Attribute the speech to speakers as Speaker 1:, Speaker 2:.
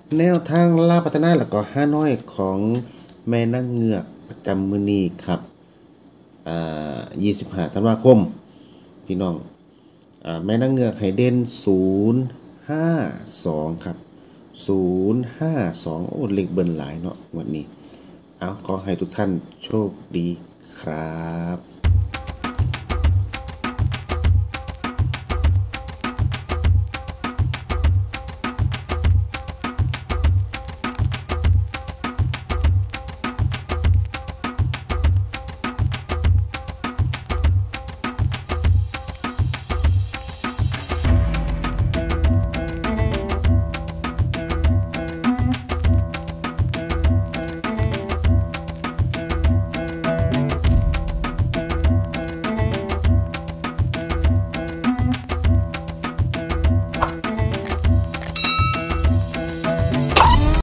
Speaker 1: แนวทางลาวพัฒนาแล้วก็ห้าน้อยของแม่นางเงือกประจำมื้อนี้ครับ25ธันวาคมพี่น้องแม่นางเงือกให้เด่น052ครับ052โอ้เลขเบิ่นหลายเนาะงวดนี้เอาขอให้ทุกท่านโชคดีครับ